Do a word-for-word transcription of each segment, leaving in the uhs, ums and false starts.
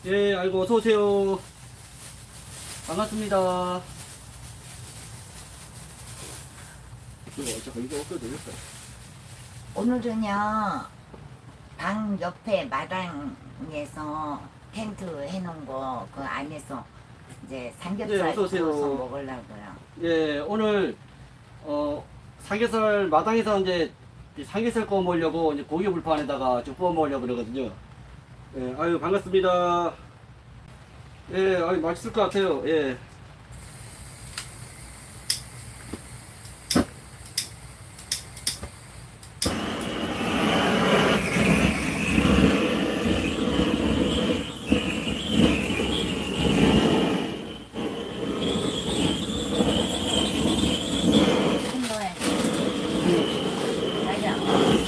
예, 아이고, 어서오세요. 반갑습니다. 이거, 잠깐, 이거 엎어도 되겠다. 오늘은요, 방 옆에 마당에서 텐트 해놓은 거, 그 안에서 이제 네, 삼겹살 어서오세요. 구워서 먹으려고요. 예, 오늘, 어, 삼겹살 마당에서 이제 이 삼겹살 구워 먹으려고 이제 고기 불판에다가 좀 구워 먹으려고 그러거든요. 예, 아유, 반갑습니다. 예, 아유, 맛있을 것 같아요. 예. 손 넣어야지. 자기야,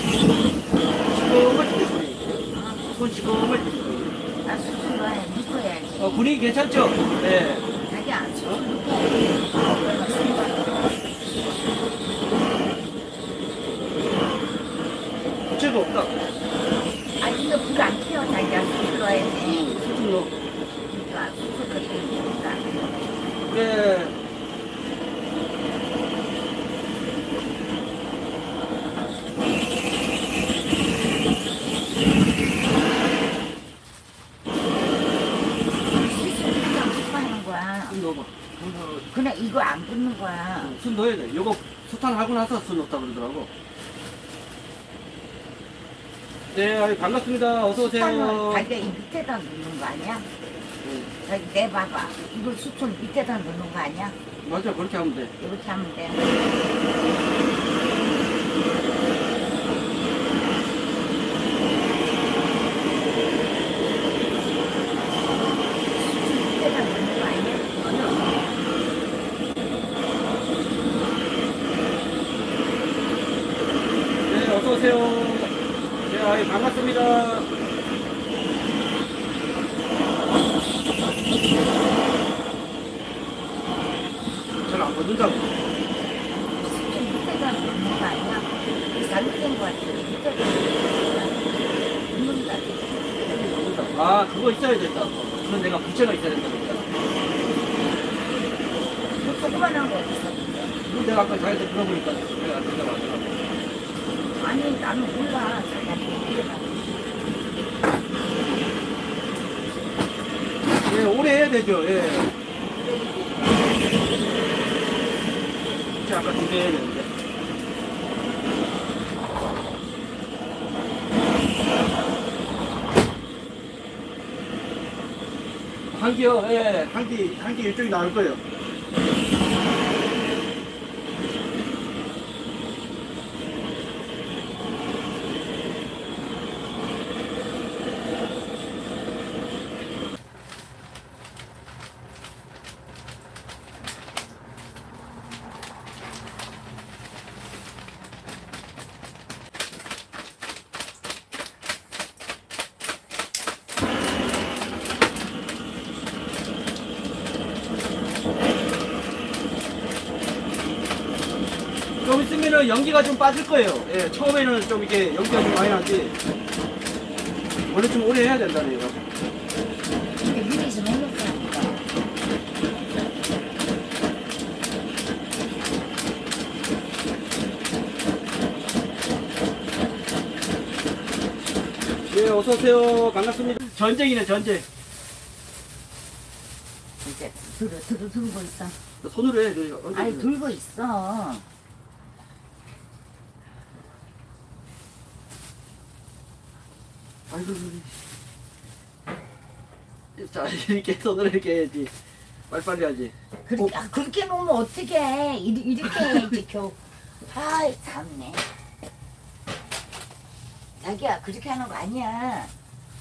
시꺼멀 때 분이. 손 시꺼멀 때 분이. 아, 수술 넣어야지. 묶어야지. 어, 분위기 괜찮죠? 예. 자기야, 수술 묶어야지. 그래서 손 넣어. 부채가 없다. 아, 이거 불 안 켜요, 자기야. 수술 넣어야지. 수준 넣어. 그러니까 수술 그렇게 되니까. 예. 하는 거야. 손 넣어봐. 그냥 이거 안 붙는 거야. 손 넣어야 돼. 요거 수탄하고 나서 손 넣었다 그러더라고. 네, 아유, 반갑습니다. 어서오세요. 수탄을 자기가 이 밑에다 넣는 거 아니야? 자기 내봐봐. 이걸 수탄 밑에다 넣는 거 아니야? 맞아, 그렇게 하면 돼. 이렇게 하면 돼. 밑에다 넣는 거 아니야? 네, 어서오세요. 네, 아유, 반갑습니다. 잘 안 보는다고. 수탄 밑에다 넣는 거 아니야? 잘못된 거 같아. 밑에다 넣는 거 같아. 아, 그거 있어야 된다. 그건 내가 부채가 있어야 된다고 했잖아. 그 조그만한 거 어딨어? 그건 내가 아까 자기한테 물어보니까 내가 안 된다고 하더라고. 아니 나는 몰라. 자기한테 물어봐. 예, 오래 해야 되죠, 예. 부채 아까 두 개 해야 되는데. 한기요, 예, 한기, 한기 이쪽이 나올 거예요. 좀 있으면은 연기가 좀 빠질 거예요. 예, 처음에는 좀 이렇게 연기가 좀 많이 나지. 원래 좀 오래 해야 된다네요. 근데 미리 좀 해놓자. 예, 어서오세요. 반갑습니다. 전쟁이네, 전쟁. 이제 들어 들어 들고 있어. 손으로 해. 저기 언제 아니 그래. 들고 있어. 아이고, 자, 이렇게 손으로 이렇게 해야지. 빨리빨리 하지. 그렇게 아, 그렇게 놓으면 어떡해. 이리, 이렇게 해야지 겨우. 아이 참네. 자기야 그렇게 하는 거 아니야.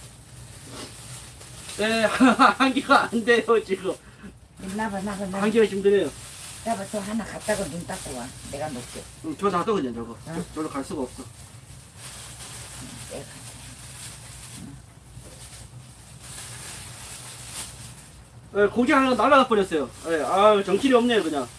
네, 한기가 안 돼요, 지금. 나봐 나봐 나봐. 한기가 힘드네요. 나봐 저 하나 갖다가 눈 닦고 와. 내가 놓게. 응, 저 놔둬, 그냥 저거. 응? 저, 저로 갈 수가 없어. 내가. 예, 고기 하나 날아가 버렸어요. 예, 아유, 정신이 없네요, 그냥.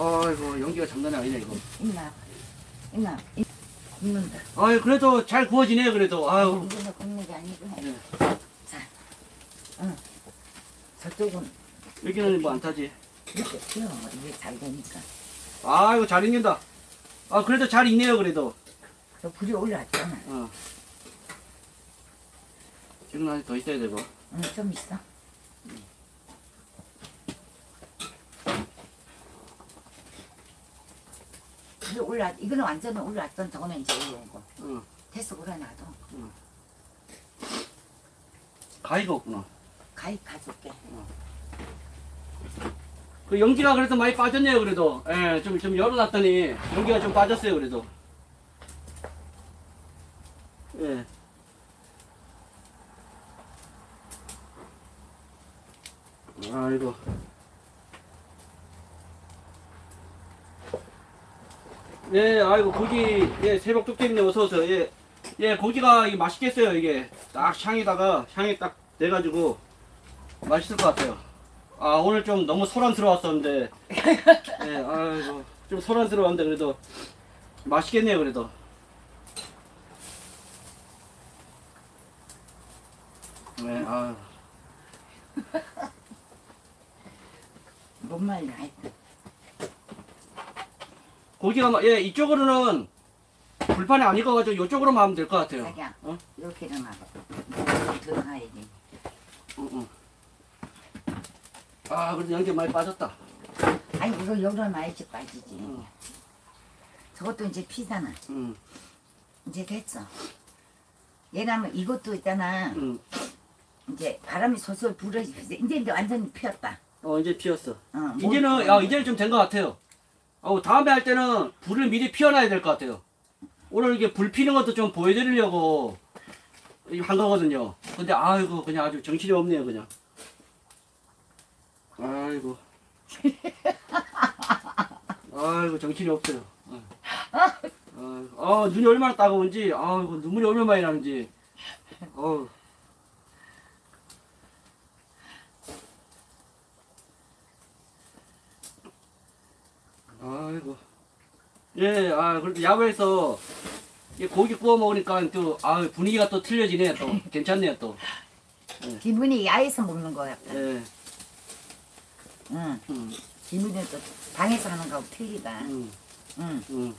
아이고 연기가 장난이 아니네 이거. 있나? 있나? 있- 굽는다. 아유 그래도 잘 구워지네요 그래도. 아유. 이거는 굽는 게 아니고. 네. 자, 응. 저쪽은 여기는 뭐 안 타지. 이렇게 튀어. 이게 잘 되니까. 아이고 잘 익는다. 아 그래도 잘 익네요 그래도. 저 불이 올라왔잖아. 어. 지금 아직 더 있어야 되고. 응, 좀 있어. 불이 올라. 이거는 완전 올라왔던 저거는 이제 올라온 거. 응. 됐어, 올라놔도. 가위가 없구나. 가위 가줄게. 그 연기가 그래도 많이 빠졌네요 그래도. 예, 좀, 좀 열어놨더니 연기가 좀 빠졌어요 그래도. 예. 아이고. 예, 아이고 고기, 예, 새벽 뚝배기님 어서 오세요. 예, 예, 고기가 이게 맛있겠어요 이게. 딱 향에다가 향이 딱 돼가지고 맛있을 것 같아요. 아 오늘 좀 너무 소란스러웠었는데, 예, 아이고 좀 소란스러웠는데 그래도 맛있겠네요 그래도. 네, 아. 뭔 말이야, 하여튼. 고기가 막, 예, 이쪽으로는 불판이 안 익어가지고 이쪽으로만 하면 될 것 같아요. 자기야, 어? 이렇게 일어나봐. 일어나야지. 응, 응. 아, 그래도 연기 많이 빠졌다. 아니, 이거 열어놔야지 빠지지. 응, 저것도 이제 피잖아. 응, 이제 됐어. 얘라면 이것도 있잖아. 응. 이제 바람이 솔솔 불어지. 이제 이제 완전히 피었다. 어, 이제 피었어. 어, 이제는, 뭐- 야, 이제는 좀 된 것 같아요. 어, 다음에 할 때는 불을 미리 피워놔야 될 것 같아요. 오늘 이게 불 피는 것도 좀 보여드리려고 한 거거든요. 근데 아이고, 그냥 아주 정신이 없네요, 그냥. 아이고. 아이고, 정신이 없어요. 어. 아이고, 아, 눈이 얼마나 따가운지, 아이고, 눈물이 얼마나 많이 나는지. 어우. 아이고. 예, 아, 그래도 야외에서 이 고기 구워 먹으니까 또, 아, 분위기가 또 틀려지네, 또. 괜찮네요, 또. 기분이 야에서 먹는 거 같다. 예. 응. 음, 기분이 또 방에서 하는 거하고 틀리다. 음, 응. 음.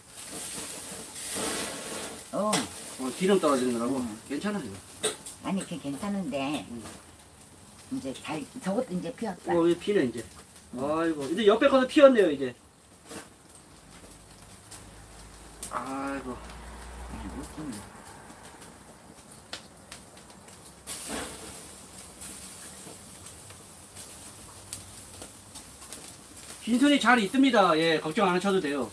어. 어, 기름 떨어지는 거라고? 음. 괜찮아요. 아니, 그게 괜찮은데. 음. 이제 잘, 저것도 이제 피었다. 어, 이 피네, 이제. 아이고. 이제 옆에 거도 피었네요, 이제. 아이고. 음. 빈손이 잘 있습니다. 예, 걱정 안 하셔도 돼요.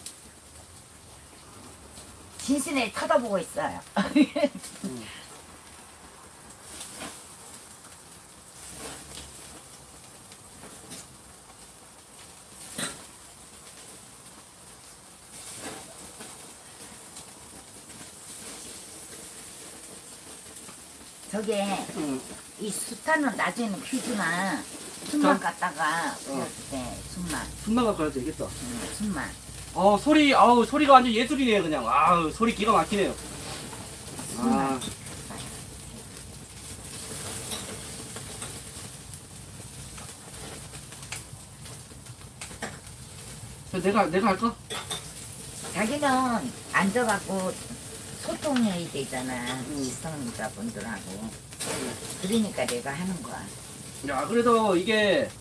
진순에 쳐다보고 있어요. 음. 저게 음. 이 숯하는 나중에는 퀴즈나 숨만 갖다가 피웠을 때 숨만, 숨만 갖고 가도 되겠다. 응, 숨만. 어, 소리, 아우, 소리가 완전 예술이네요, 그냥. 아우, 소리 기가 막히네요. 아, 저 내가, 내가 할까? 자기는 앉아갖고 소통해야 되잖아. 음. 시청자분들하고. 그러니까 내가 하는 거야. 야, 그래도 이게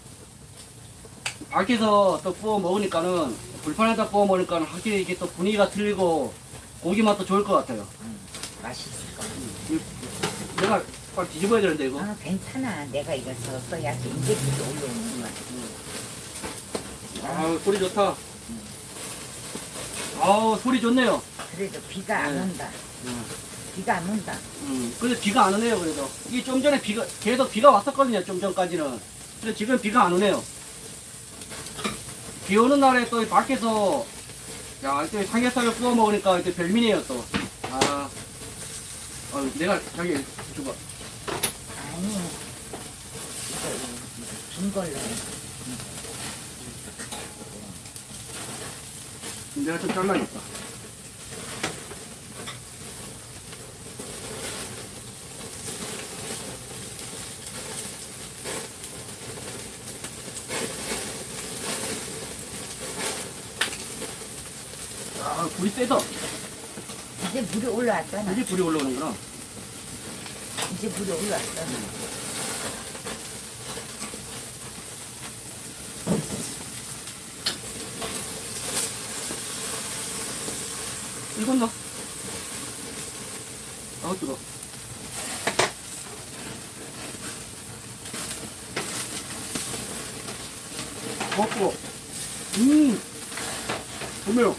밖에서 또 구워 먹으니까는 불판에다 구워 먹으니까는 확실히 이게 또 분위기가 틀리고 고기 맛도 좋을 것 같아요. 응, 맛있을 거야. 이- 내가 빨리 뒤집어야 되는데 이거. 아, 괜찮아. 내가 이거 써야 인제기도 올라오는 거야. 아, 소리 좋다. 아우, 소리 좋네요. 그래도 비가 안 네. 온다. 음, 비가 안 온다. 음, 근데 비가 안 오네요. 그래도 이게 좀 전에 비가 계속 비가 왔었거든요. 좀 전까지는. 근데 지금 비가 안 오네요. 비 오는 날에 또 밖에서 야, 또 삼겹살을 구워 먹으니까 또 별미네요 또. 아, 어, 내가 자기 줘봐. 아니, 이거, 이거 긴 걸로 해. 내가 좀 잘라야겠다. 아, 불이 세다. 이제 물이 올라왔잖아. 이제 불이 올라오는구나. 이제 물이 올라왔어. 익었나? 아, 뜨거. 먹고. 음, 좋네요.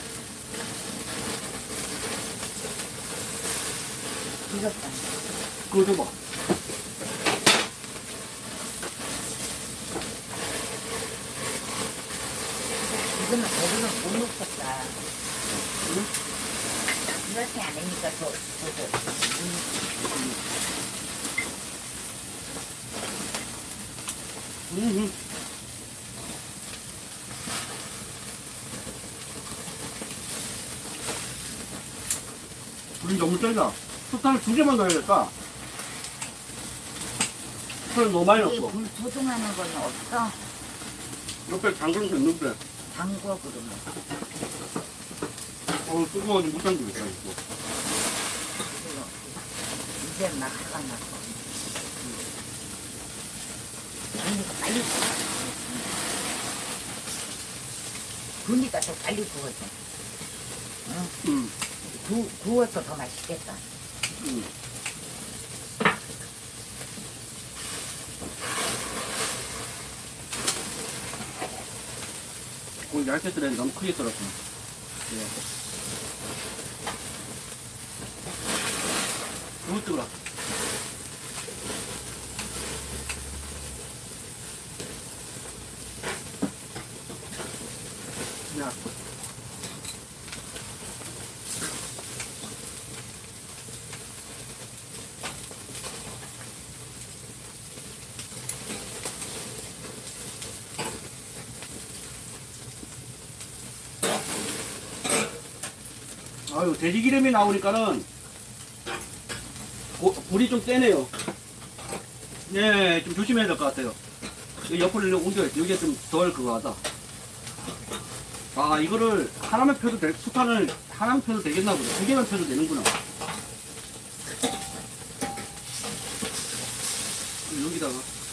익었다. 그거 좀 봐. 이거는 배로는 못 먹겠다. 응? 이렇게 안 하니까 더, 더, 더. 음, 음. 불이 너무 세다. 숯탄을 두 개만 넣어야겠다. 숯을 너무 많이 이게 넣었어. 불 조종하는 건 없어? 옆에 잠그는 게 있는데. 담궈 그러면. 어, 뜨거워서 못 잠그겠다, 이거. 이거. 이제 막 화가 나고. 그러니까 빨리 구워. 그러니까 더 빨리 구워져. 응? 음, 구, 구워서 더 맛있겠다. 음. 고기 얇게 썰어야 너무 크게 썰었어. 예. 너무 뜨거라. 야. 아유, 돼지 기름이 나오니까는 고, 불이 좀 세네요. 네, 좀 조심해야 될 것 같아요. 여기 옆으로 옮겨야지. 여기가 좀 덜 그거 하다. 아, 이거를 하나만 펴도 될, 수탄을 하나만 펴도 되겠나 보다. 두 개만 펴도 되는구나. 여기다가.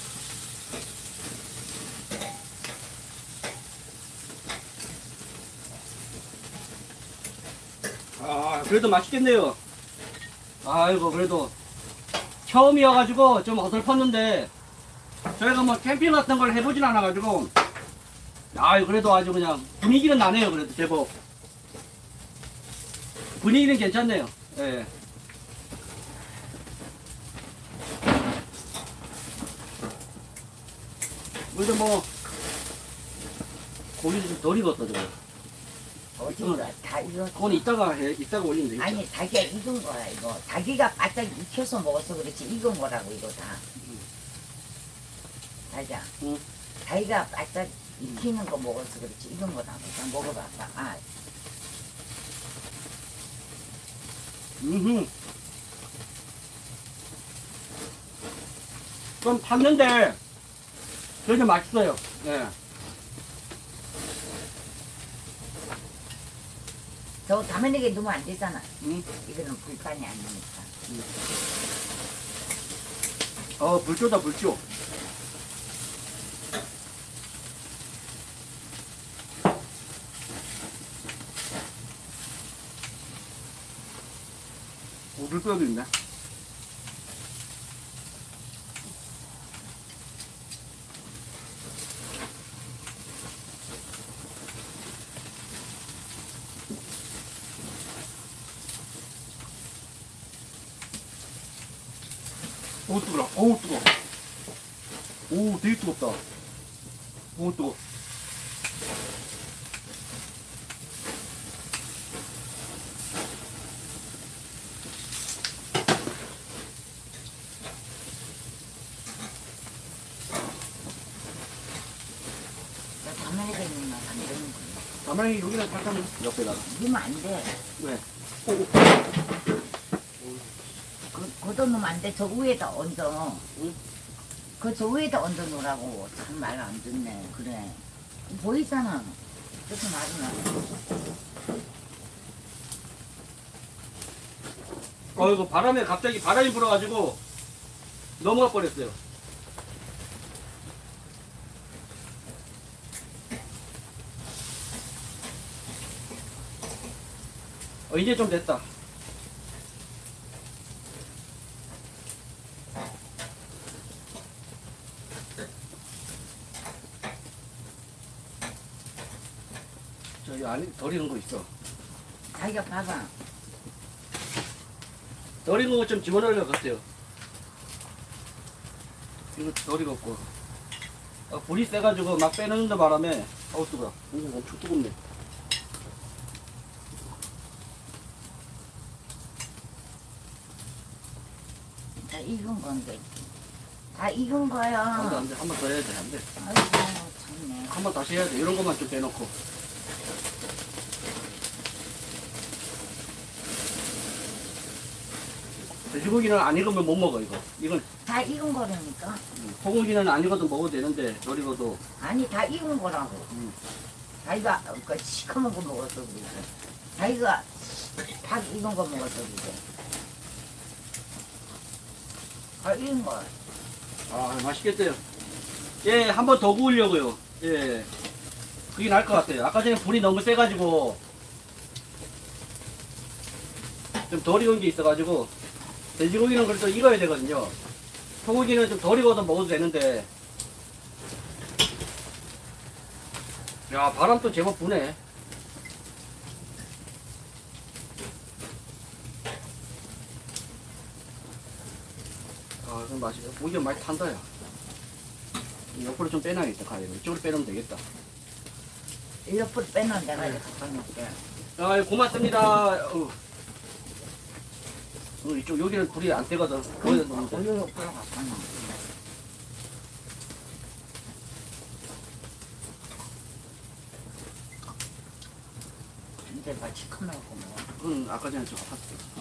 아, 그래도 맛있겠네요. 아이고, 그래도 처음이어가지고 좀 어설펐는데 저희가 뭐 캠핑 같은 걸 해보진 않아가지고 아유, 그래도 아주 그냥 분위기는 나네요. 그래도 제법 분위기는 괜찮네요. 예. 그래도 뭐 고기도 좀 덜 익었다 저거. 어디가 다 익었어. 그건 이따가 해, 이따가 올리면 되겠죠. 아니, 닭이가 익은 거야, 이거. 닭이가 바짝 익혀서 먹어서 그렇지, 익은 거라고, 이거 다. 닭이야. 응. 닭이가 바짝 익히는 거 먹어서 그렇지, 익은 거라고. 그냥 먹어봐봐. 아, 음흠. 좀 탔는데 되게 맛있어요. 예. 저 가만히게 넣으면 안 되잖아. 음. 이거는 불판이 아니니까. 어, 불조다 불조. 오, 불뼈도 있네. 오, 뜨거라. 오, 뜨거. 오, 되게 뜨겁다. 오, 뜨거. 저 가만히게 넣으면 안 되는 거야. 가만히 여기는 살짝 옆에다가. 넣으면 안 돼. 왜? 그, 걷어놓으면 안 돼. 저 위에다 얹어. 응? 그 저 위에다 얹어 놓으라고. 참 말 안 듣네. 그래. 보이잖아. 그래서 말이나. 어이구, 바람에 갑자기 바람이 불어가지고 넘어가 버렸어요. 어, 이제 좀 됐다. 저기 안에 덜 익은 거 있어. 자기가 봐봐. 덜 익은 거 좀 집어넣으려고 했어요. 이거 덜 익었고. 아, 불이 세가지고 막 빼는 바람에, 어우, 뜨거워. 오, 엄청 뜨겁네. 다 익은 건데. 다 익은 거야. 안 돼, 안 돼. 한 번 더 해야 돼, 안 돼. 아이고, 참네. 한 번 다시 해야 돼. 이런 것만 좀 빼놓고. 돼지고기는 안 익으면 못 먹어, 이거. 이건, 다 익은 거라니까. 소고기는 안 익어도 먹어도 되는데, 덜 익어도. 아니, 다 익은 거라고. 음. 자기가 그 시커먼 거 먹었어, 그러고. 자기가 다 익은 거 먹었어, 그러고. 다 익은 거야. 아, 맛있겠대요. 예, 한 번 더 구우려고요. 예. 그게 나을 것 같아요. 아까 전에 불이 너무 세가지고, 좀 덜 익은 게 있어가지고, 돼지고기는 그래도 익어야 되거든요. 소고기는 좀 덜 익어도 먹어도 되는데, 야, 바람도 제법 부네. 아, 좀 맛있어. 고기가 많이 탄다, 야. 옆으로 좀 빼놔야겠다, 가위로. 이쪽으로 빼놓으면 되겠다. 옆으로 빼놓은 내가 이렇게 갖다 놓을게. 아, 고맙습니다. 어. 어, 이쪽, 여기는 불이 안 떼거든. 거기다 놓으면 돼. 올려 옆으로 갖다 놓어. 근데 막 시커멓고 뭐. 그건 아까 전에 좀 아팠어.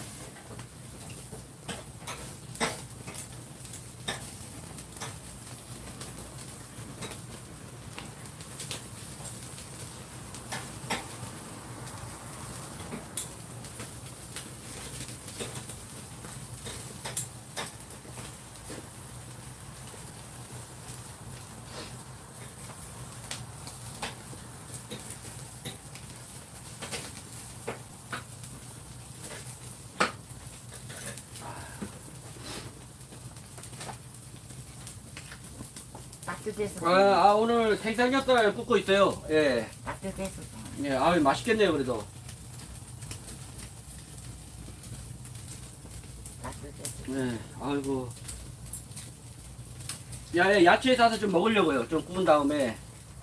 따뜻해서. 아, 아, 오늘 생삼겹살 굽고 있어요. 예. 따뜻해서. 예, 아, 맛있겠네요, 그래도. 따뜻해서. 네, 아이고. 야, 야, 야채 사서 좀 먹으려고요. 좀 구운 다음에.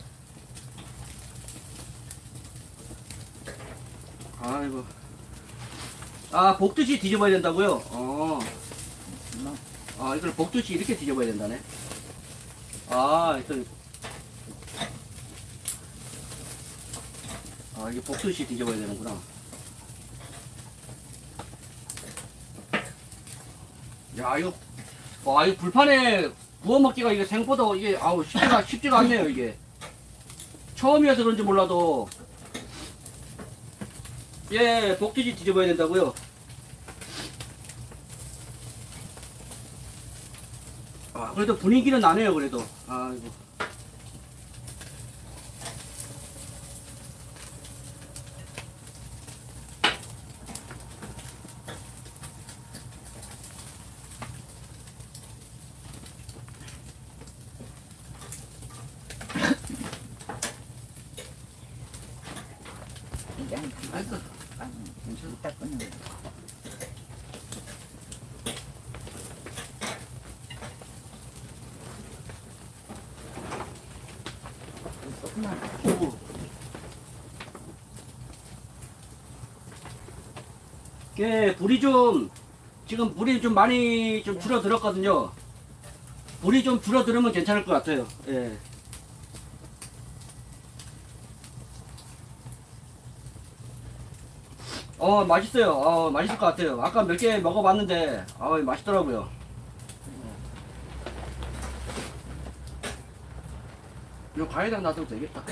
아이고. 아, 볶듯이 뒤집어야 된다고요? 어. 뭐. 아, 이걸 볶듯이 이렇게 뒤집어야 된다네. 아, 이걸. 아, 이게 볶듯이 뒤집어야 되는구나. 야, 이거. 와, 이거 불판에 구워 먹기가 이게 생각보다 이게, 아우, 쉽지가, 쉽지가 않네요, 이게. 처음이어서 그런지 몰라도. 예, 볶듯이 뒤집어야 된다고요. 아, 그래도 분위기는 나네요, 그래도. 아이고. 이게 한 아이고. 괜찮아. 이따 끊는 거. 조금만. 오. 예, 불이 좀, 지금 불이 좀 많이 좀 줄어들었거든요. 불이 좀 줄어들으면 괜찮을 것 같아요. 예. 어 맛있어요. 어 맛있을 것 같아요. 아까 몇 개 먹어봤는데 아 맛있더라고요. 이거 과일에다 놔둬도 되겠다.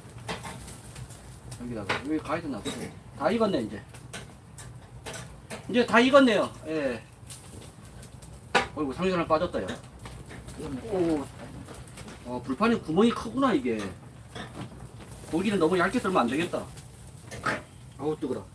여기다가 여기 과일에다 놔둬도 돼. 다 익었네 이제. 이제 다 익었네요. 예. 어이구 삼겹살 빠졌다 요. 오. 어 불판에 구멍이 크구나 이게. 고기는 너무 얇게 썰면 안 되겠다. 아우 뜨거라.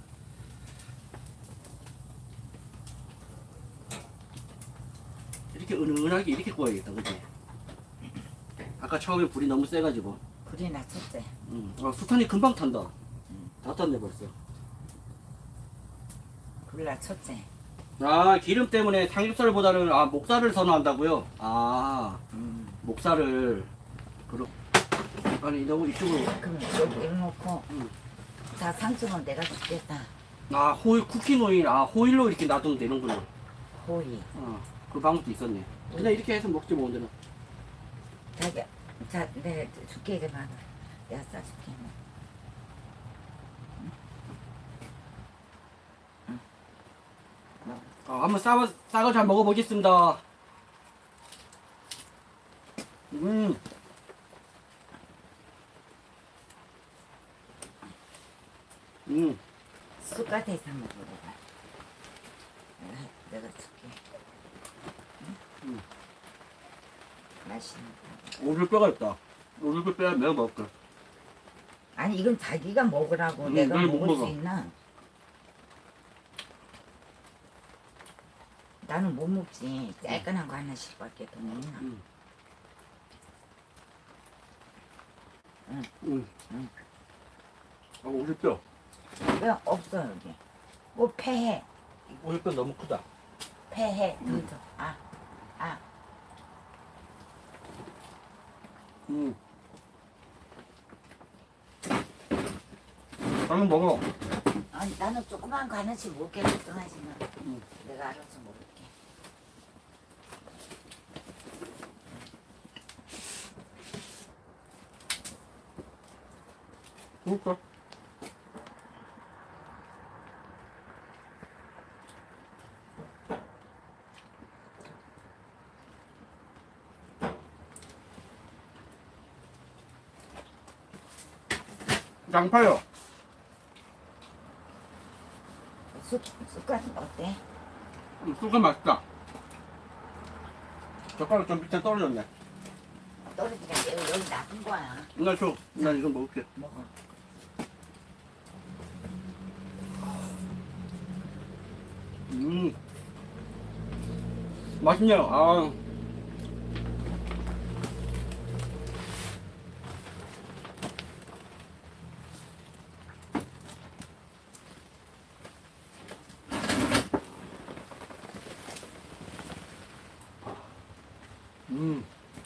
이렇게 은은하게 이렇게 구워야겠다, 그치? 아까 처음에 불이 너무 세가지고. 불이 낮췄지. 음. 어, 수탄이 금방 탄다. 다 탔네 벌써. 불 낮췄지. 아 기름 때문에 삼겹살보다는 아 목살을 선호한다고요? 아 음. 목살을 그렇. 아니 너무 이쪽으로. 그럼 여기 놓고 음. 자 상추는 내가 죽겠다. 아 호일 쿠킹 오일 아 호일로 이렇게 놔두면 되는구나. 호이. 어, 그 방법도 있었네. 그냥 이렇게 해서 먹지 뭐 언제나. 자기야, 자 내가 줄게 이제 봐봐. 내가 싸줄게. 응. 응. 아, 한번 싸 싸고 잘 먹어보겠습니다. 음. 음. 쑥갓에서 한번 먹어봐. 내가, 내가 줄게. 응? 음. 맛있는 오돌뼈가 있다. 오돌뼈 빼면 내가 먹을게. 아니 이건 자기가 먹으라고 음, 내가 내가 못 먹을 수 먹어. 있나? 나는 못 먹지. 짤끈한 거 하나씩밖에 더 먹나? 음. 응. 음. 응. 아, 오돌뼈. 왜 없어 여기? 뭐 폐해, 오돌뼈 너무 크다. 폐해 더 줘. 아, 아. 음. 한번 먹어. 아니 나는 조그만 거 하나씩 먹게 걱정하지만 음. 내가 알아서 먹을게. 그럴까? 양파요. 쑥, 쑥갓은 어때? 음, 쑥은 맛있다. 젓가락 좀 밑에 떨어졌네. 떨어지게 여기, 여기 놔둔 거야. 나 줘. 나 이거 먹을게. 먹어. 음. 맛있네요. 아. 음.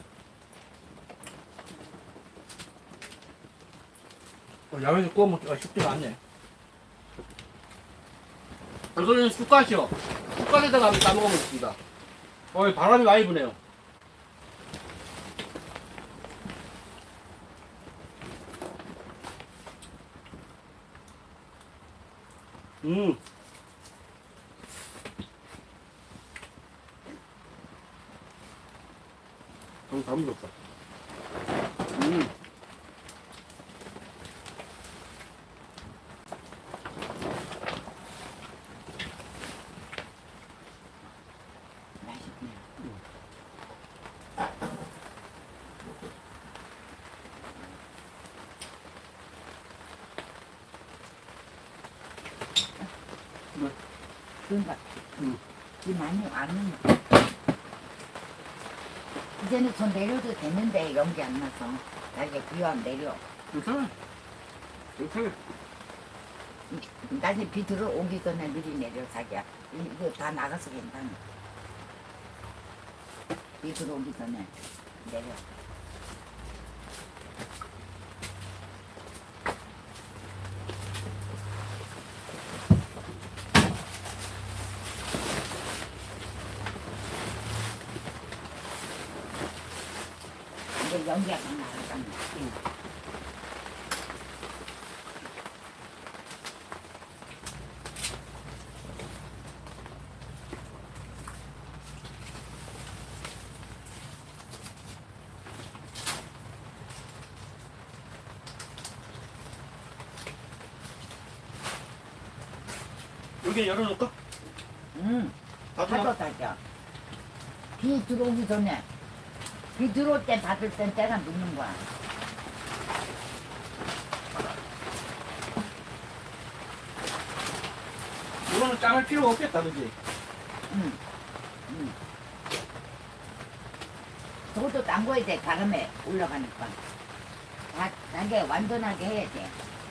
어, 야외에서 구워 먹기가 쉽지가 않네. 이거는 쑥갓이요. 쑥갓에다가 한번 싸 먹어보겠습니다. 어, 바람이 많이 부네요. 음. 너무 다 묻었다. 음. 맛있네. 네. 그런가? 음. 이 많이 안 이제는 좀 내려도 되는데 연기 안 나서 나중에 비와면 내려. 괜찮아. 괜찮아. 나중에 비 들어오기 전에 미리 내려 자기야. 이거 다 나가서 괜찮아. 비 들어오기 전에 내려. 이제 연기가 다 나가잖아. 음. 여기 열어놓을까? 응. 닫아놔. 파도 타자. 비 들어오기 전에. 비 들어올 때 받을 땐 때가 늦는 거야. 이거는 자를 필요가 없겠다, 그지? 응. 응. 저것도 담궈야 돼. 바람에 올라가니까. 다, 나게 완전하게 해야 돼.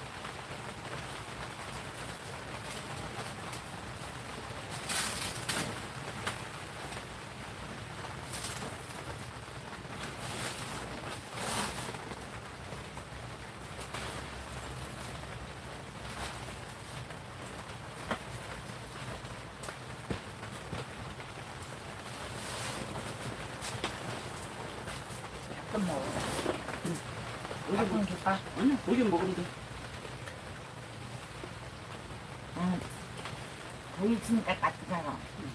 좀 먹어. 우리 좀 줄까? 아니, 고기 먹으면 돼. 응. 고기 있으니까 따뜻하다.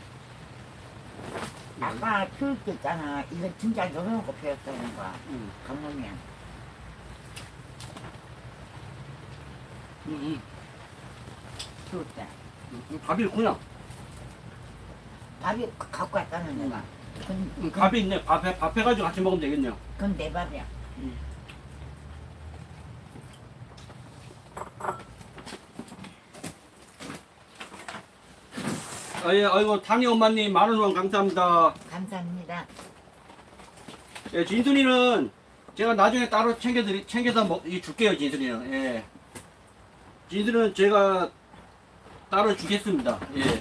아까 키울 때 있잖아. 이거 진짜 열어놓고 배웠다는 거야. 응. 강놈이야. 응, 응. 키울 때. 응, 밥이 있구나. 밥이 갖고 왔다는 내가. 그건, 응, 그건, 밥이 있네. 밥, 해, 밥 해가지고 같이 먹으면 되겠네요. 그건 내 밥이야. 아, 예, 아이고, 타니 엄마님, 만원 후원 감사합니다. 감사합니다. 예, 진순이는 제가 나중에 따로 챙겨드리, 챙겨서 먹, 이 줄게요, 진순이는. 예. 진순이는 제가 따로 주겠습니다. 예.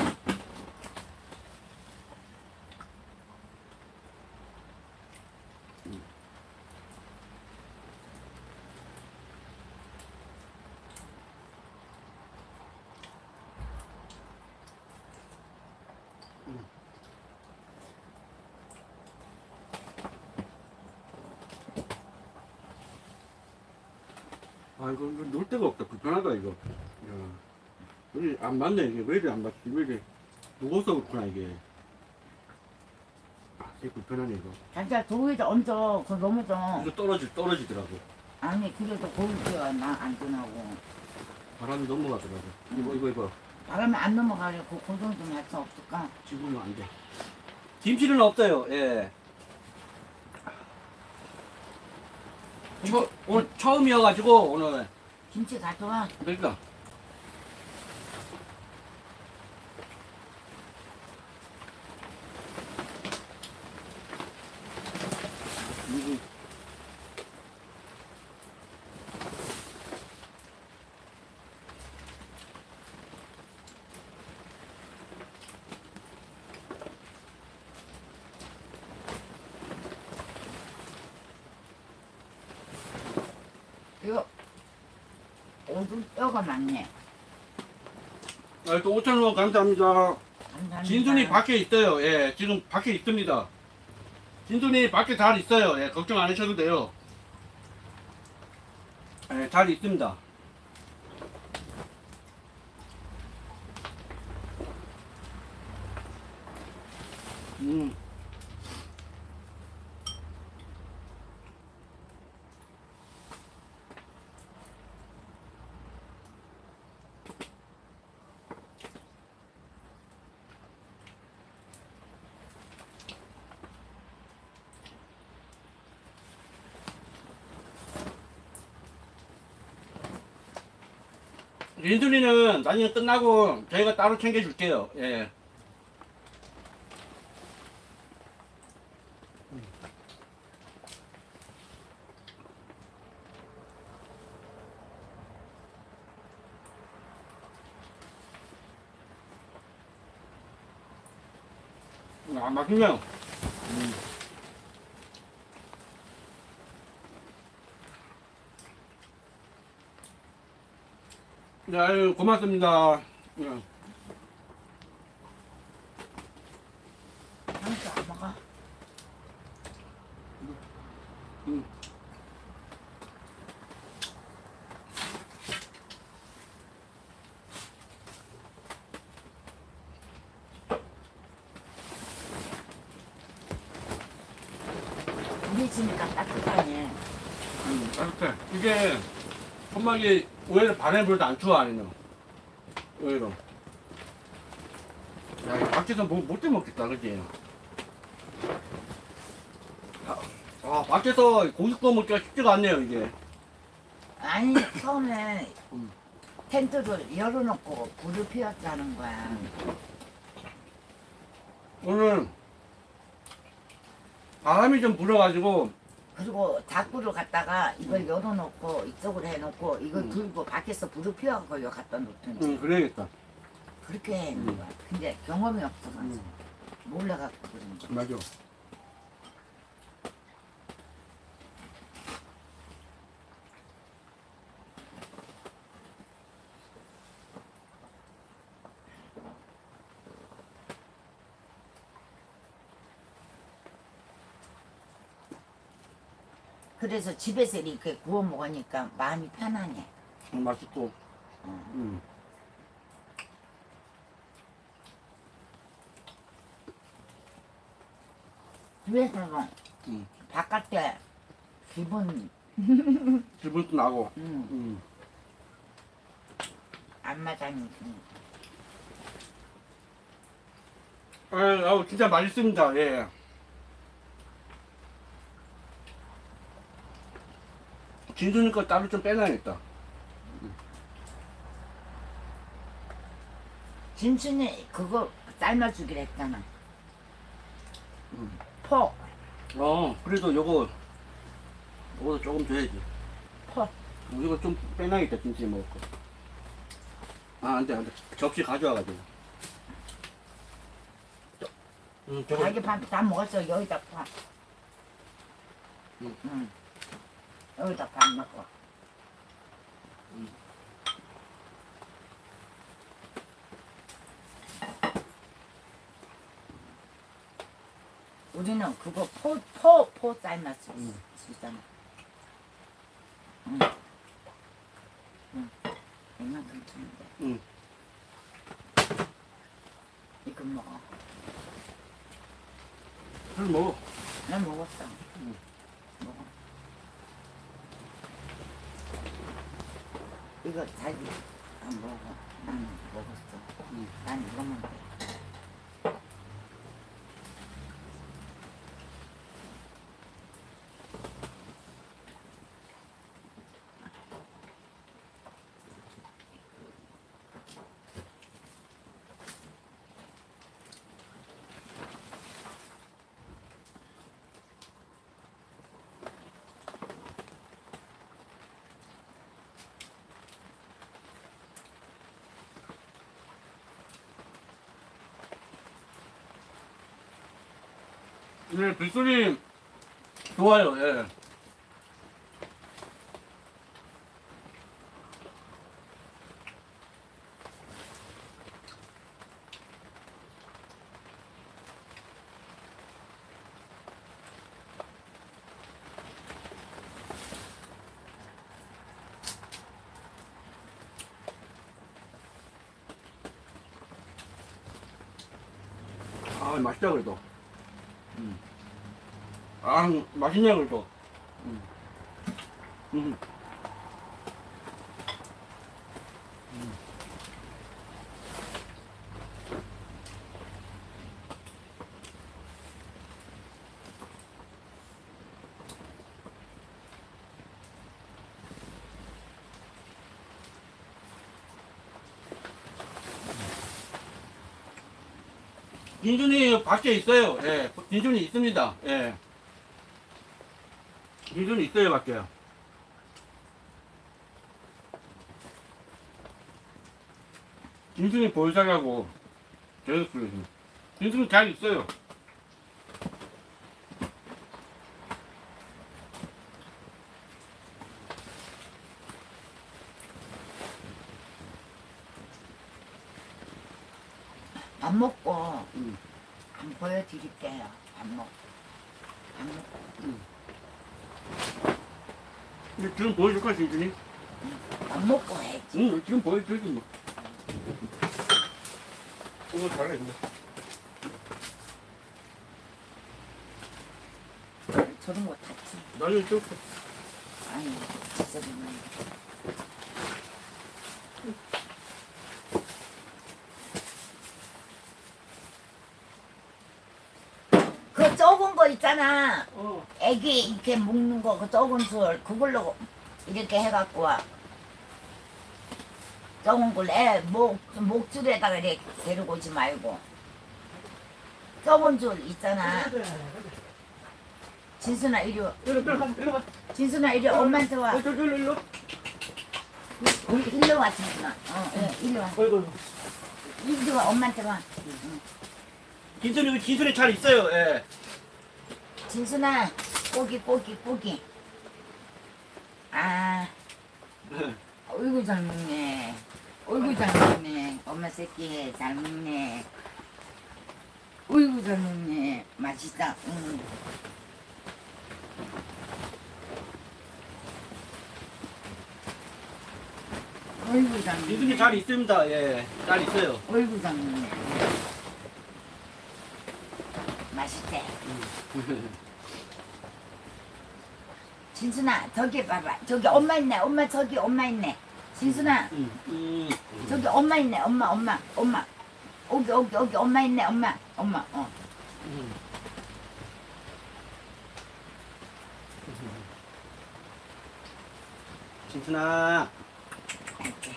아, 이거, 이거 놀 데가 없다. 불편하다, 이거. 야. 왜, 안 맞네, 이게. 왜 이래 안 맞지? 왜 이래. 무거워서 그렇구나, 이게. 아, 되게 불편하네, 이거. 진짜 도위도 엄청 그 넘어져. 이거 떨어지, 떨어지더라고. 아니 그래도 고기가 나안 떠나고. 바람이 넘어가더라고. 이거, 이거, 이거. 바람에 안 넘어가려고 그 고정 좀 할 수 없을까? 지금은 안 돼. 김치는 없어요, 예. 처, 오늘 처음이어가지고, 오늘. 김치 가져와. 그러니까. 음, 이거 오줌 뼈가 많네. 아, 또 오천 원 감사합니다. 감사합니다. 진순이 밖에 있어요. 예, 지금 밖에 있습니다. 진순이 밖에 잘 있어요. 예, 걱정 안 하셔도 돼요. 예, 잘 있습니다. 음. 인sul린은 나중에 끝나고 저희가 따로 챙겨줄게요. 예. 아, 맛있네요. 음. 네, 아유, 고맙습니다. 예. 당수 안 먹어. 음. 우리 집이니까 따뜻하네. 음, 따뜻해. 이게 손막이 의외로 바람에 불어도 안 추워, 아니면. 의외로. 야, 이거 밖에서 뭐, 못해 먹겠다, 그지? 아, 아, 밖에서 고기 구워 먹기가 쉽지가 않네요, 이게. 아니 처음에 음. 텐트를 열어놓고 불을 피웠다는 거야. 오늘 바람이 좀 불어가지고, 그리고 닭불을 갖다가 이걸 열어놓고 이쪽으로 해놓고 이걸 음. 들고 밖에서 불을 피워갖고 여기 갖다 놓든지 음, 그래야겠다. 그렇게 해 음. 놓은 거야. 근데 경험이 없어가지고 음. 몰라갖고 그런 거. 맞아. 그래서 집에서 이렇게 구워 먹으니까 마음이 편하네. 음, 맛있고. 어. 음. 집에서는 음. 바깥에 기분 기분도 나고. 음, 음. 안 맞아니까. 아유, 아우, 진짜 맛있습니다. 예. 진수님 거 따로 좀 빼놔야겠다. 진순이 그거 삶아주기로 했잖아. 음. 포, 어, 그래도 요거, 요거 조금 줘야지. 포. 이거 좀 빼놔야겠다, 김치 먹을 거. 아, 안 돼, 안 돼. 접시 가져와가지고. 음, 저거. 자기 밥 다 먹었어. 여기다 밥. 음. 응. 여기다 밥 넣고. 음. 우리는 그거 포, 포, 포 삶았어. 음. 쓰잖아. 응. 응. 이만큼 주는데. 응. 이거 먹어. 술 먹어. 난 먹었어. 응. 먹어. 이거 자기 안 먹어. 나는 먹었어. 응. 난 이거만 돼. 네, 빗소리 좋아요, 예. 아, 맛있다, 그래도. 음. 아, 맛있네, 그래도. 음. 음. 음. 빈준이 밖에 있어요. 예, 빈준이 있습니다. 예. 빈준이 있어요, 밖에. 빈준이 볼살하고 계속 그러지. 빈준이 잘 있어요. 밥 먹고 음. 한 보여드릴게요. 밥 먹고. 밥 먹고. 근데 지금 보여줄까, 빈준이? 밥 먹고 해야지. 응, 지금 보여줄게, 뭐. 이거 잘해, 근데. 저런 거 탔지. 나는 좀. 아니, 저런 애기 이렇게 묶는 거, 그 적은 술, 그걸로 이렇게 해갖고 와. 적은 걸 애, 목, 목줄에다가 이렇게 데리고 오지 말고. 적은 줄 있잖아. 진순아, 이리 와. 일로 가, 일로 가. 진순아, 이리 와. 엄마한테 와. 일로, 일로, 일로. 일로 와, 진순아. 어, 예, 이리 와. 어이구. 이리 와, 엄마한테 와. 진순이, 진순이 잘 있어요, 예. 진순아, 꼬기, 꼬기, 꼬기. 아, 어이구, 잘 먹네. 어이구, 잘 먹네. 엄마 새끼, 잘 먹네. 어이구, 잘 먹네. 맛있다. 응. 어이구, 잘 먹네. 진순이 잘 있습니다, 예. 잘 있어요. 어이구, 잘 먹네. 맛있대. 진순아, 저기 봐봐. 저기 엄마 있네. 엄마 저기 엄마 있네. 진순아, 음, 음. 저기 엄마 있네. 엄마, 엄마, 엄마. 오기, 오기, 오기. 엄마 있네. 엄마, 엄마. 어. 음. 진순아, 이렇게.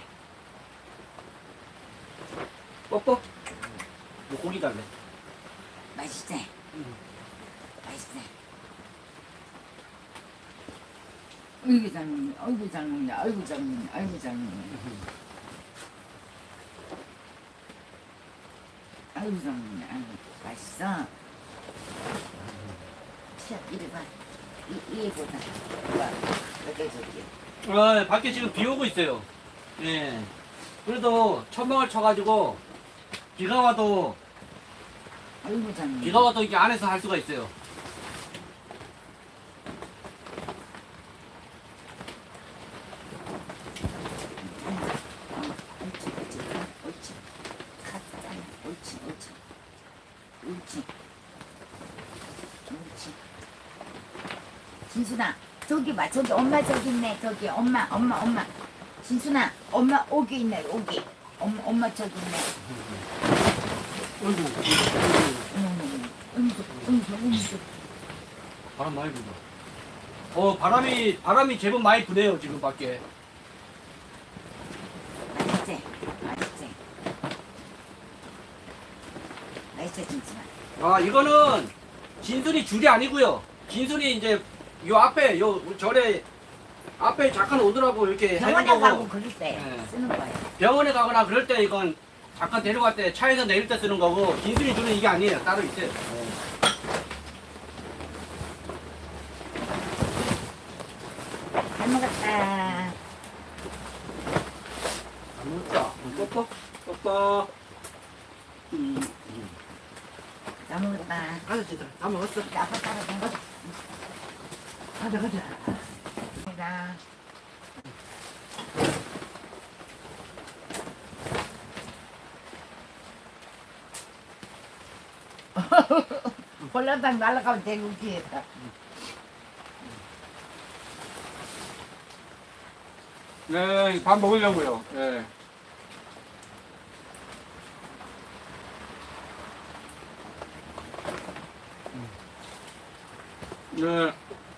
뽀뽀. 뭐 고기 달래. 맛있대. 음. 맛있대. 어이구 잘 먹네. 어이구 잘 먹네. 어이구 잘 먹네. 어이구 잘 먹네. 아이고 잘 먹네. 아이고 맛있어. 자, 이리 봐. 이, 이 보다. 봐. 여기 저기. 아, 밖에 지금 비 오고 있어요. 예. 그래도 천막을 쳐가지고 비가 와도 아이고 잘 먹네. 비가 와도 이게 안에서 할 수가 있어요. 옳지, 옳지, 옳지. 갔잖아. 옳지, 옳지. 옳지. 옳지. 진순아, 저기 봐. 저기 엄마 저기 있네. 저기 엄마, 엄마, 엄마. 진순아, 엄마 오기 있네. 오기. 엄마, 엄마 저기 있네. 어이구. 어머, 어머, 어머. 음수, 음수, 음수. 바람 많이 불다. 어, 바람이, 바람이 제법 많이 부네요, 지금 밖에. 맛있지? 맛있지? 맛있지, 진순아? 아, 이거는 진순이 줄이 아니고요. 진순이 이제 요 앞에, 요 절에 앞에 잠깐 오더라고 이렇게 해준 병원에 가고 거고. 그럴 때 네. 쓰는 거예요. 병원에 가거나 그럴 때 이건 잠깐 데려갈 때 차에서 내릴 때 쓰는 거고, 진순이 줄은 이게 아니에요. 따로 있어요. 네. 잘 먹었다. 안 먹자. 뽀뽀. 뽀뽀. 음, 음. 잘 먹었다. 아저씨들 다 먹었어. 이제 아빠 따라간 거다. 가자, 가자. 자, 볼라당 날아가면 되게 웃기겠다. 네, 밥 먹으려고요. 네. 네.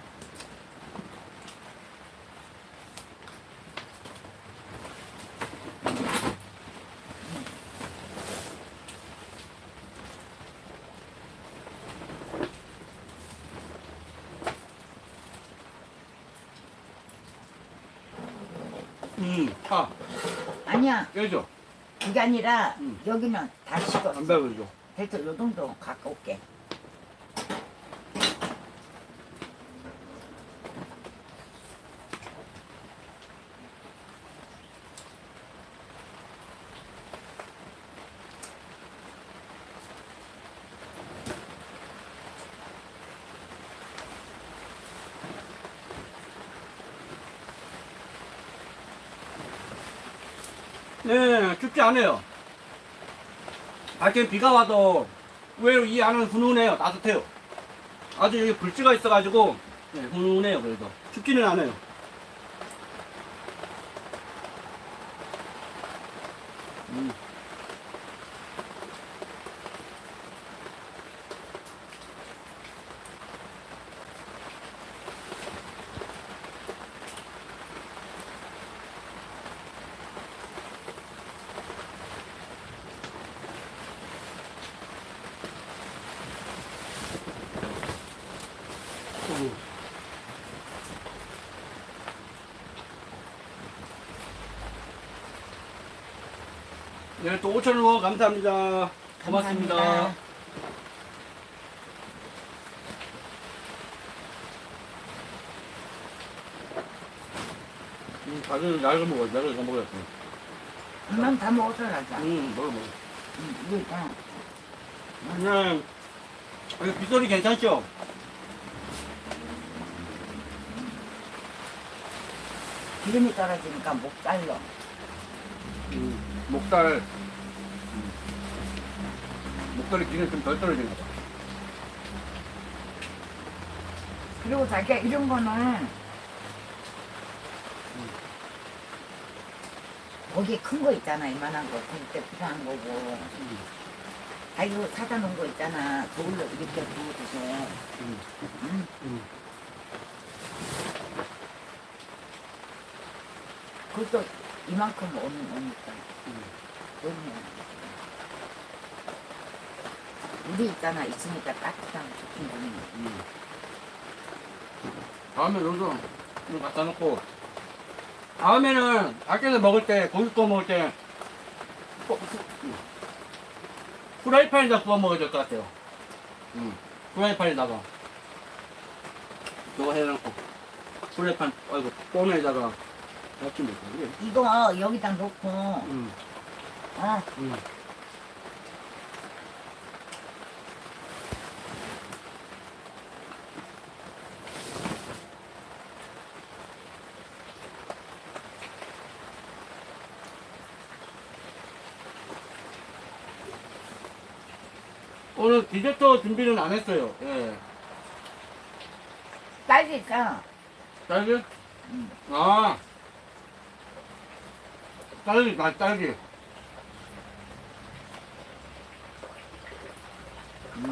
음, 파. 아니야, 깨줘. 그게 아니라 음. 여기는 다 식었어. 안 배워줘. 그래서 요 정도 갖고 올게. 네, 춥지 않아요. 밖에 비가 와도 의외로 이 안은 훈훈해요. 따뜻해요. 아주 여기 불씨가 있어가지고 네, 훈훈해요. 그래도 춥지는 않아요. 음. 네, 또 오천 원 감사합니다. 고맙습니다. 감사합니다. 음, 다들 날거 먹어. 날거 다 먹었어. 난 다 먹었어, 라자. 음, 먹어, 먹어. 응, 이거 있잖아. 그냥, 이거 빗소리 괜찮죠? 기름이 떨어지니까 목 잘려. 음, 목살, 음, 목살이 기름이 좀 덜 떨어지나 봐. 그리고 자기가 이런 거는 거기 큰 거 있잖아, 이만한 거. 그때 필요한 거고. 음, 자기가 사다 놓은 거 있잖아. 그걸로 이렇게 부어 드셔. 음, 응? 음. 그것도 이만큼 오는 오니까. 음. 그러면 우리 있잖아, 있으니까 따뜻한 좋긴 거는. 음. 다음에 여기서 좀 갖다 놓고, 다음에는 밖에서 먹을 때, 고기 구워 먹을 때, 꼭 후- 음. 후라이팬에다 구워 먹어야 될 것 같아요. 음. 후라이팬에다가. 저거 해놓고, 후라이팬, 아이고, 뽕에다가, 같이 먹고, 그래. 이거 여기다 놓고, 음, 어, 음. 오늘 디저트 준비는 안 했어요. 예. 딸기 있잖아. 딸기? 음. 아. 딸기, 나 딸기. 음.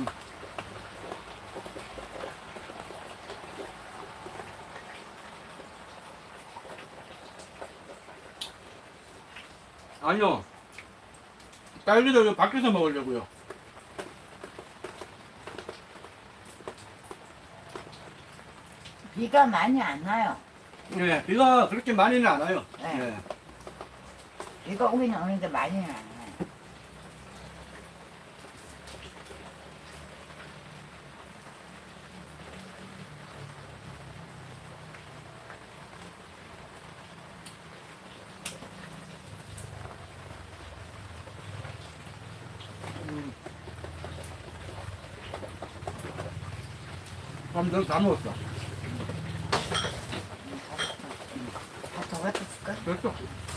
아니요. 딸기도 여기 밖에서 먹으려고요. 비가 많이 안 와요. 예, 비가 그렇게 많이는 안 와요. 네. 예. 비가 오긴 오는데 많이는 안 와요. 음. 그럼 너다 먹었어. 다더 갖다 줄까? 됐어.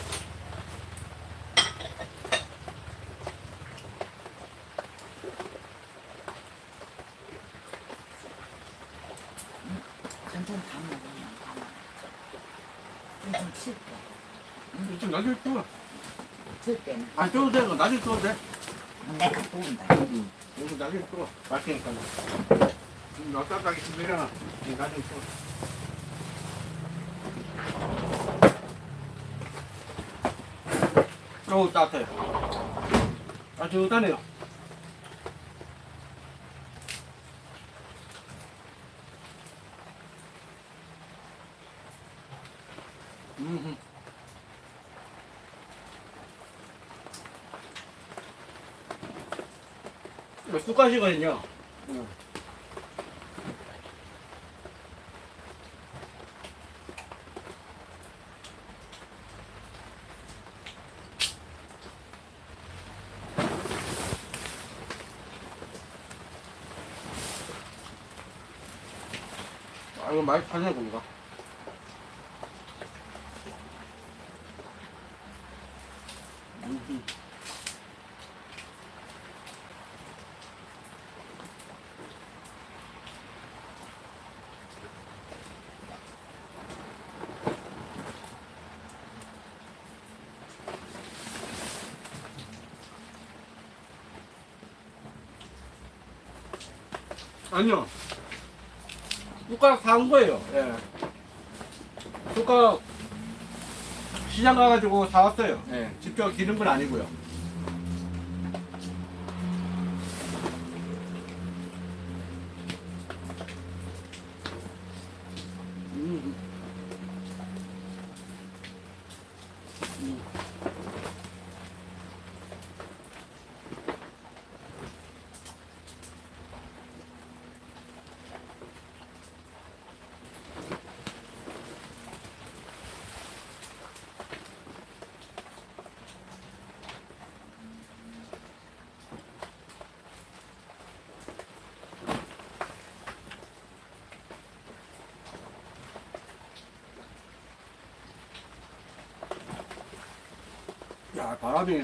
천천히 다 먹어. 그냥 다 먹어. 이좀 칠게. 좀 나중에 또. 칠 때는. 안 떠도 돼. 나중에 떠도 돼. 내가 뽑은다. 응. 여기 나중에 또. 맛있으니까. 지금 넉넉하게 준비해놔. 나중에 또. 어우, 따뜻해. 따뜻하네요. 음. 이거 쑥갓이거든요. 응. 아, 이거 많이 파네, 고기가. 음. 아니요. 쑥갓 사온 거예요. 예. 쑥갓 시장 가가지고 사왔어요. 예. 직접 기른 건 아니고요. 음. 음. 야, 바람이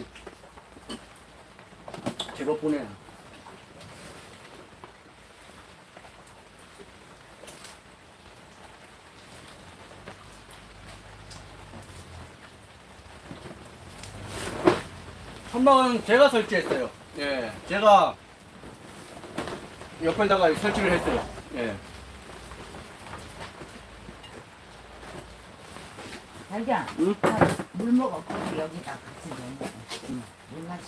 제법 부네. 선박은 제가 설치했어요. 예, 제가 옆에다가 설치를 했어요. 예. 자기야, 응? 물 먹어. 거기 여기다 같이 넣어. 응. 물 마셔.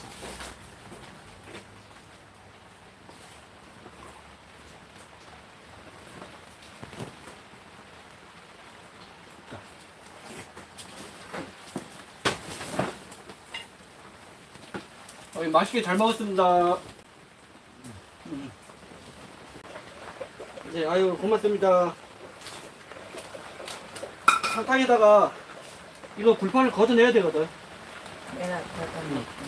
어, 맛있게 잘 먹었습니다. 음. 네, 아유, 고맙습니다. 사탕에다가 이거 불판을 걷어내야 되거든. 내가 그거 응. 먹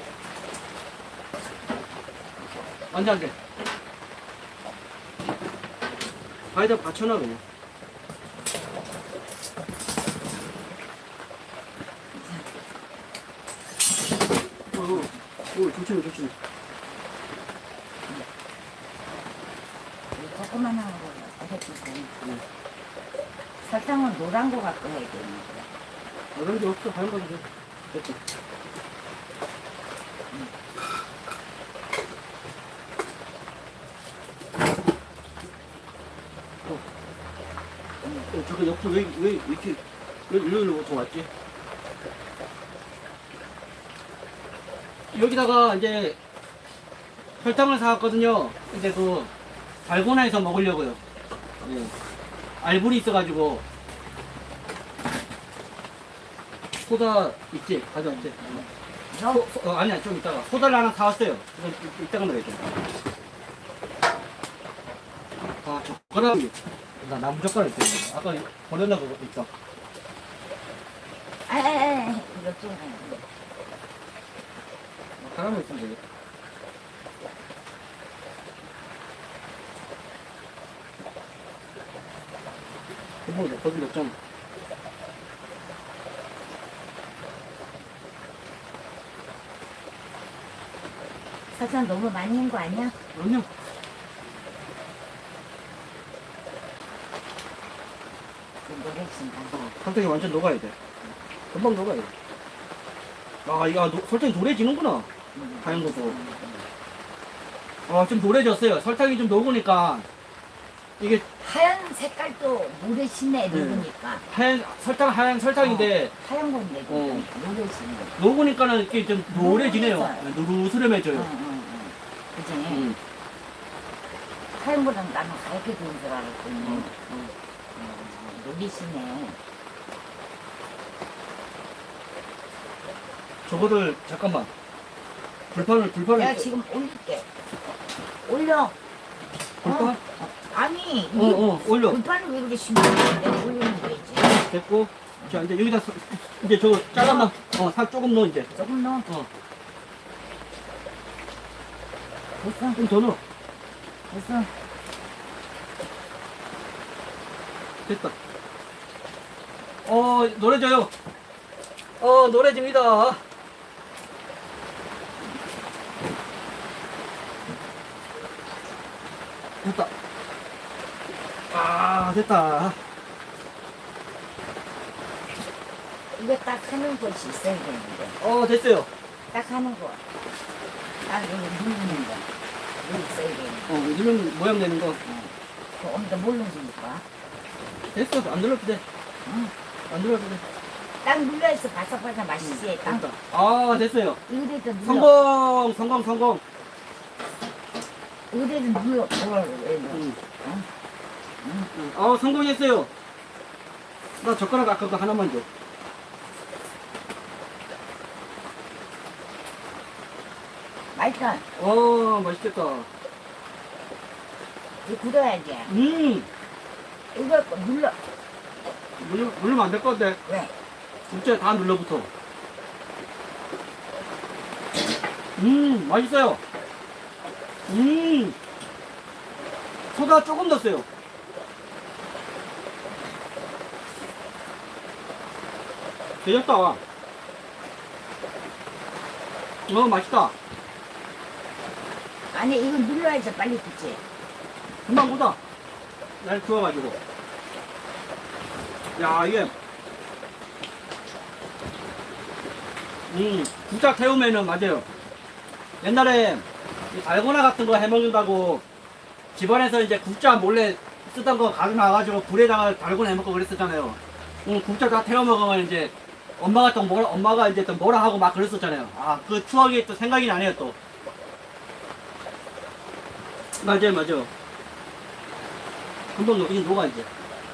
안 돼, 안 돼. 바에다 받쳐놔, 그냥. 어, 어, 어, 조심해, 조심해. 조그만한 거 어떻게 응. 설탕은 노란 거 갖고 해야 되는 거야. 그런 게 없어, 하얀 거지. 됐어. 어. 어, 저거 옆으로 왜, 왜 이렇게, 왜 일로 더 왔지? 여기다가 이제 설탕을 사왔거든요. 근데 그 달고나에서 먹으려고요. 예. 알불이 있어가지고 소다 있지? 가져왔지? 너 소, 소, 어, 아니야, 좀 이따가 소다를 하나 사왔어요. 이거 이- 이따가 넣어야죠. 아, 젓가락이 나 나무 젓가락 있어요. 아까 버렸나 그거 있어. 에에에 이거 좀 해. 하나만 있으면 되겠다. 뭐 거기 넣잖아. 설탕 너무 많이 한 거 아니야? 아니요. 좀 노래진다. 어, 설탕이 완전 녹아야 돼. 금방 녹아야 돼. 아, 이거 노- 설탕이 노래지는구나. 하얀 것도. 아, 좀 노래졌어요. 설탕이 좀 녹으니까 이게 하얀 색깔도 노래지네 녹으니까. 하얀 설탕 하얀 설탕인데 어, 하얀 건데 어. 노래지네. 녹으니까는 이렇게 좀 노래지네요. 노래져요. 누르스름해져요. 응, 응, 응. 그지? 음. 하얀 거랑 나는 하얗게 되는 줄 알았더니 어, 어. 어, 노리시네. 저거를 잠깐만. 불판을 불판을 내가 지금 올릴게. 올려. 불판? 어? 아니, 어, 어, 올려. 불판을 왜 그렇게 심하게 내가 올리는 거지? 됐고. 자, 이제 여기다 서- 이제 저거 잘라놔. 어, 살 조금 넣어 이제. 조금 넣어. 어, 됐어, 좀 더 넣어. 됐어. 됐다. 어, 노래져요. 어, 노래집니다. 됐다. 아, 됐다. 이거 딱 하는 것이 있어야 되는데. 어, 됐어요. 딱 하는 거. 딱 여기 누르는 거. 여기 있어야 되는데. 어, 누르면 모양 내는 거. 그 엄청 모르니까. 됐어. 안 눌러도 돼. 응. 안 눌러도 돼. 딱 눌러있어. 바삭바삭 맛있지. 딱. 됐다. 아, 됐어요. 이래도 눌러. 성공! 성공, 성공. 이래도 눌러. 그걸 왜 눌러? 응. 응? 응. 아, 성공했어요. 나 젓가락 아까 그 하나만 줘. 맛있다. 어, 맛있겠다. 이거 굳어야지. 음, 이거 눌러. 눌러, 누르면 안 될 것 같아. 왜? 진짜 다 눌러붙어. 음, 맛있어요. 음, 소다 조금 넣었어요. 되셨다. 어, 맛있다. 아니 이거 눌러야지 빨리 굳지. 금방 굳어. 날 구워가지고. 야, 이게. 음, 국자 태우면은 맞아요. 옛날에 이 달고나 같은 거 해먹는다고 집안에서 이제 국자 몰래 쓰던 거 가져나와가지고 불에다가 달고나 해먹고 그랬었잖아요. 음, 국자 다 태워 먹으면 이제 엄마가 또 뭐라, 엄마가 이제 또 뭐라 하고 막 그랬었잖아요. 아, 그 추억이 또 생각이 나네요, 또. 맞아요, 맞아요. 금방 녹이긴 녹아, 이제.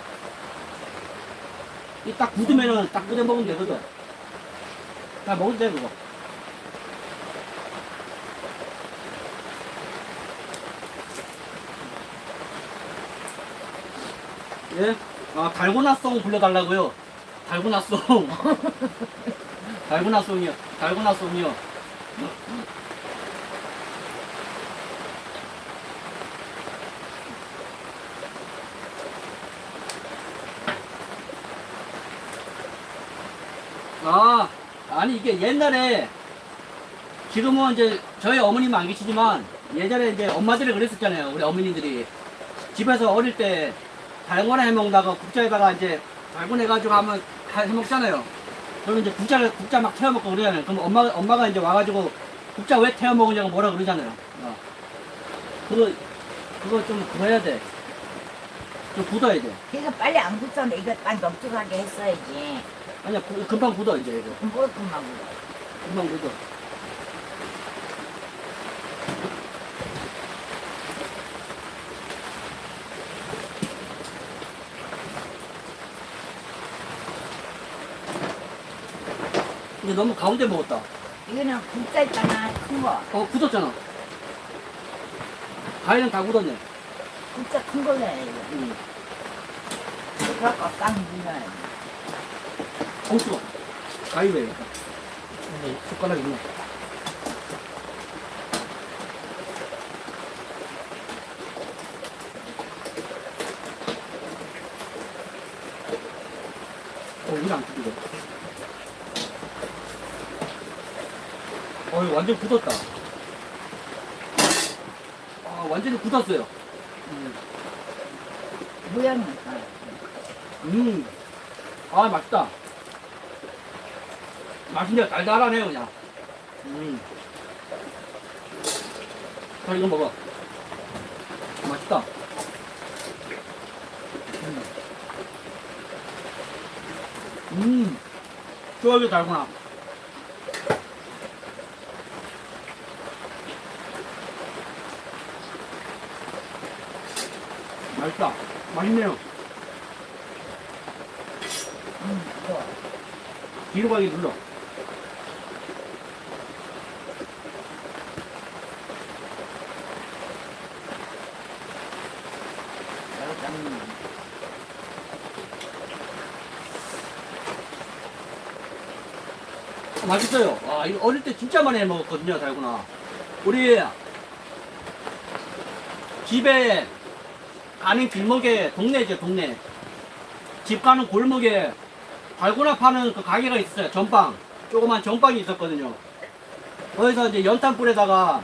이 딱 굳으면은 딱 끓여 먹으면 되거든. 다 먹어도 돼, 그거. 예? 아, 달고나송 불러달라고요? 달고나송. 달고나송이요. 달고나송이요. 아, 아니 이게 옛날에 지금은 이제 저희 어머님은 안 계시지만 예전에 이제 엄마들이 그랬었잖아요. 우리 어머니들이 집에서 어릴 때 달고나 해먹다가 국자에다가 이제 달고나 해가지고 하면 하- 해먹잖아요. 그러면 이제 국자를 국자 막 태워 먹고 그러잖아요. 그럼 엄마 엄마가 이제 와가지고 국자 왜 태워 먹으냐고 뭐라 그러잖아요. 어. 그거 그거 좀 그거 해야 돼. 좀 굳어야 돼. 이거 빨리 안 굳었는데 이거 딱 넉넉하게 했어야지. 아니야 구- 금방 굳어 이제 이거. 뭐 금방 굳어. 금방 굳어. 근데 너무 가운데 먹었다. 이거는 국자 있잖아 큰 거. 어, 굳었잖아. 가위는 다 굳었네. 국자 큰 거네 이거. 응. 그래갖고 딱 눌러야 돼. 어우, 뜨거. 가위 왜? 근데 숟가락 있네. 어, 이거 안 뜯기네. 어, 이거 완전 굳었다. 아, 완전히 굳었어요. 음. 모양이 아, 음. 아, 맛있다. 맛있네. 달달하네요, 그냥. 음. 자, 이거 먹어. 맛있다. 음. 음. 추억이 달구나. 맛있다. 맛있네요. 음, 이거. 뒤로 가기 눌러. 여기다 음. 맛있어요. 아, 이거 어릴 때 진짜 많이 해 먹었거든요, 달고나. 우리 집에 가는 길목에 동네죠, 동네. 집 가는 골목에 달고나 파는 그 가게가 있었어요. 전빵. 조그만 전빵이 있었거든요. 거기서 이제 연탄불에다가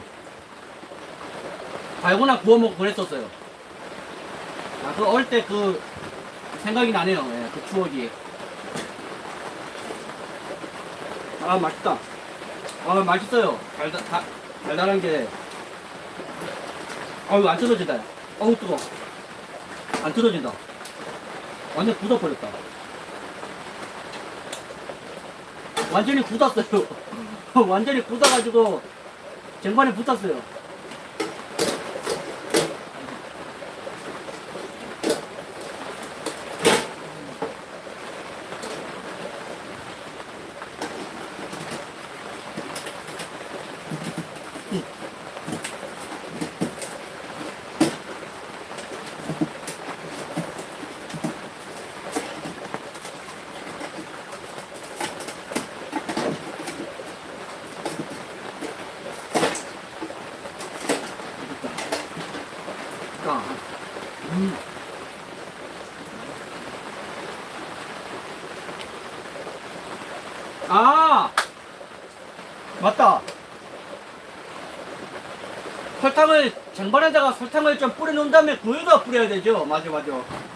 달고나 구워 먹고 그랬었어요. 아, 그 어릴 때 그 생각이 나네요. 예, 그 추억이. 아, 맛있다. 아, 맛있어요. 달다, 다, 달달한 게. 아유, 안 뜯어진다. 어우, 뜨거. 안 뜯어진다. 완전 굳어버렸다. 완전히 굳었어요. 완전히 굳어가지고 쟁반에 붙었어요. 자, 음. 아, 맞다. 설탕을 쟁반에다가 설탕을 좀 뿌려놓은 다음에 그 위에다 뿌려야 되죠. 맞아 맞아.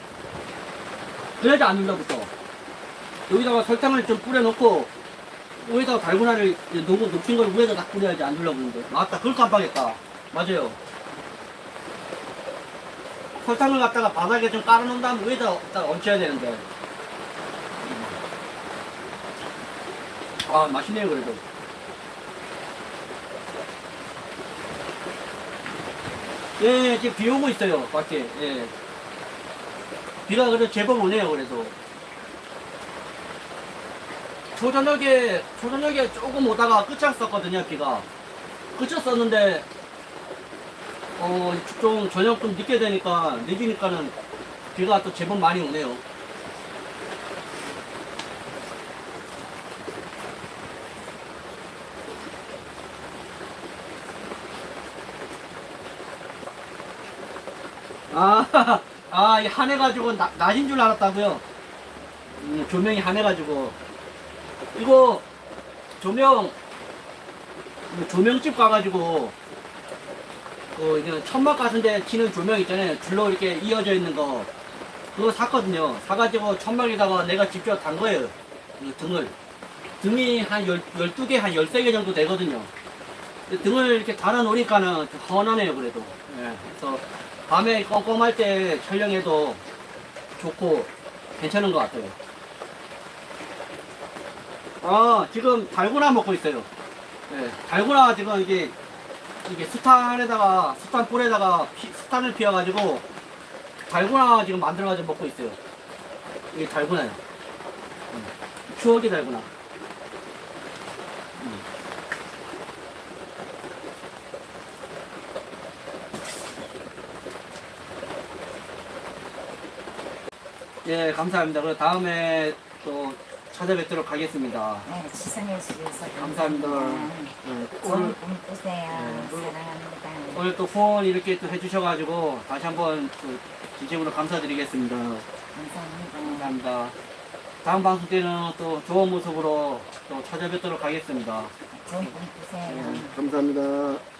그래야지 안 눌러붙어. 여기다가 설탕을 좀 뿌려놓고 위에다가 달고나를 녹, 녹힌 걸 위에다 딱 뿌려야지 안 눌러붙는데. 맞다, 그걸 깜빡했다. 맞아요. 설탕을 갖다가 바닥에 좀 깔아놓은 다음에 위에다 딱 얹혀야 되는데. 아, 맛있네요 그래도. 예, 지금 비 오고 있어요 밖에. 예. 비가 그래도 제법 오네요 그래도. 초저녁에 초저녁에 조금 오다가 그쳤었거든요 비가. 그쳤었는데 어 좀 저녁 좀 늦게 되니까 늦으니까는 비가 또 제법 많이 오네요. 아, 아, 이 한해가지고 나- 낮인 줄 알았다고요? 음, 조명이 한해가지고. 이거, 조명, 뭐 조명집 가가지고, 그, 이게 천막 같은데 치는 조명 있잖아요. 줄로 이렇게 이어져 있는 거. 그거 샀거든요. 사가지고 천막에다가 내가 직접 단 거예요. 이 등을. 등이 한 열, 열두 개, 한 열세 개 정도 되거든요. 등을 이렇게 달아 놓으니까는 좀 훤하네요, 그래도. 예, 그래서 밤에 껌껌할 때 촬영해도 좋고 괜찮은 것 같아요. 아, 지금 달고나 먹고 있어요. 예, 달고나 지금 이게, 이게 스탄에다가, 스탄 볼에다가 피, 스탄을 피워가지고 달고나 지금 만들어가지고 먹고 있어요. 이게 달고나요. 음, 추억의 달고나. 음. 예, 감사합니다. 그 다음에 또 찾아뵙도록 하겠습니다. 네, 시청해 주셔서 감사합니다. 감사합니다. 예, 좋은 오늘, 꿈 꾸세요. 네, 오늘- 사랑합니다. 오늘 또 후원 이렇게 또 해주셔가지고 다시 한번 또 진심으로 감사드리겠습니다. 감사합니다. 감사합니다. 다음 방송 때는 또 좋은 모습으로 또 찾아뵙도록 하겠습니다. 좋은 꿈 꾸세요. 예, 감사합니다.